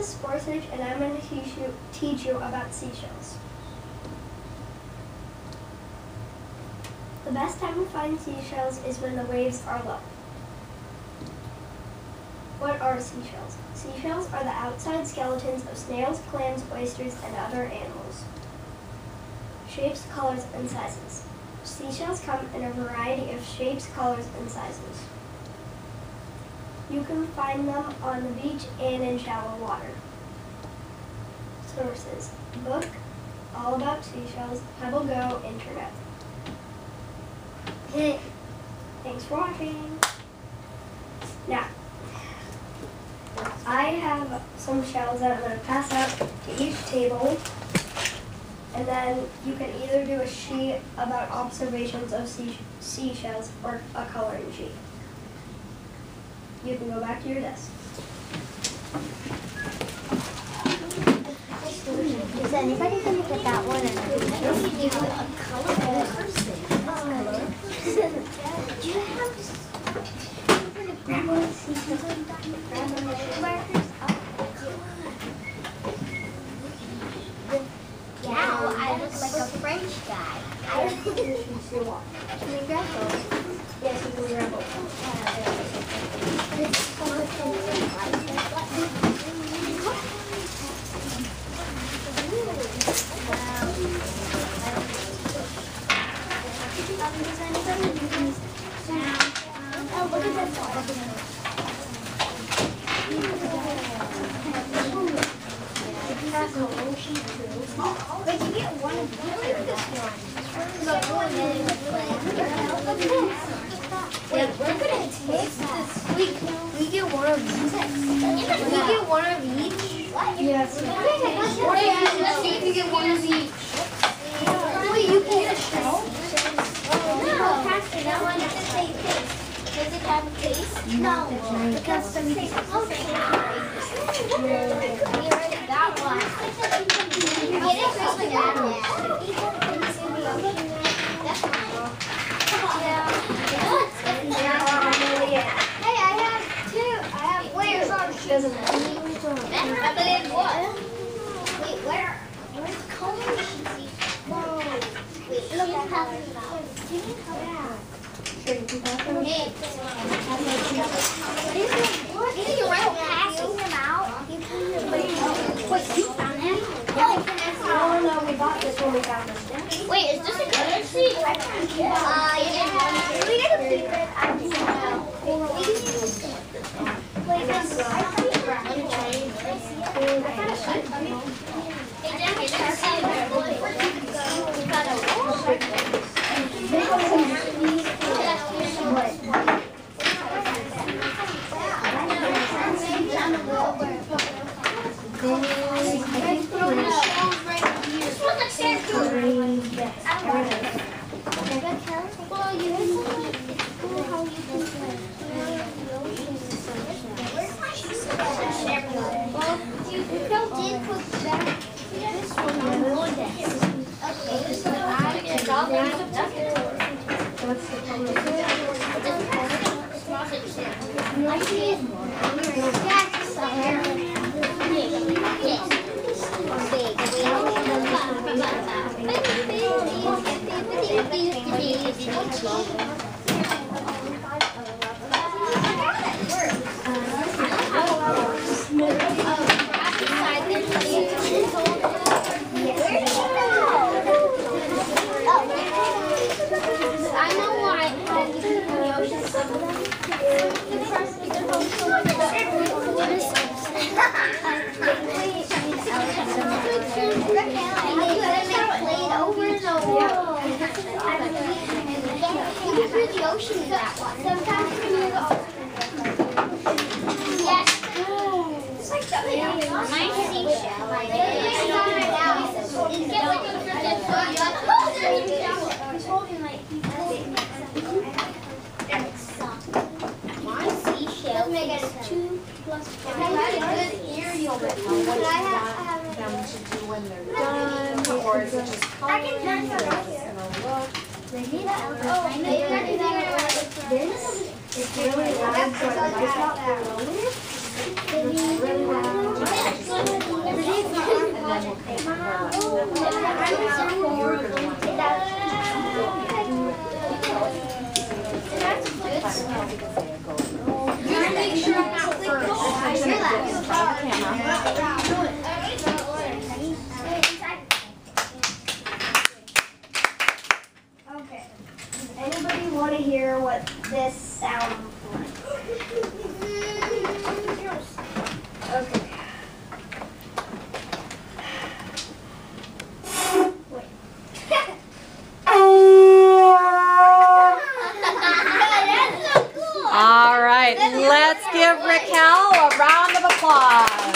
is Sportsnitch, and I'm going to teach you about seashells. The best time to find seashells is when the waves are low. What are seashells? Seashells are the outside skeletons of snails, clams, oysters, and other animals. Shapes, colors, and sizes. Seashells come in a variety of shapes, colors, and sizes. You can find them on the beach and in shallow water. Sources: book, All About Seashells, Pebble Go, Internet. Thanks for watching. Now, I have some shells that I'm going to pass out to each table, and then you can either do a sheet about observations of seashells or a coloring sheet. You can go back to your desk. Is anybody going to get that one? And you have a color person. Do you have grab one of these markers? Yeah, I look like a French guy. Can we grab those? Yes, you can grab both. Oh, look at this one. Wait, you get one of these. Look at this one. Wait, we're gonna taste this. We get one of these. We get one of each. Yes. Let's see if you get one of each. Wait, you can get a shell? No. That one has to say taste. Does it have a taste? No. Because the taste. That one. Get it just like that one. Hey, I have two. I have where? Doesn't matter. What? Wait, where? Where's color sheets? Whoa. Wait, look at how it's about. Give me color. Sure, you can pass them. Hey. What is it? What is it? You're passing them out. Wait, you found them? Oh no, we bought this when we found this. Wait, is this a color sheet? Yeah. We get a secret. I do know. Wait, this is It's really loud, so it might not be loaded. It's really loud. Just make sure I'm not first. Okay. Anybody want to hear what this sounds like? Okay. Wait. All right, let's give Raquel a round of applause.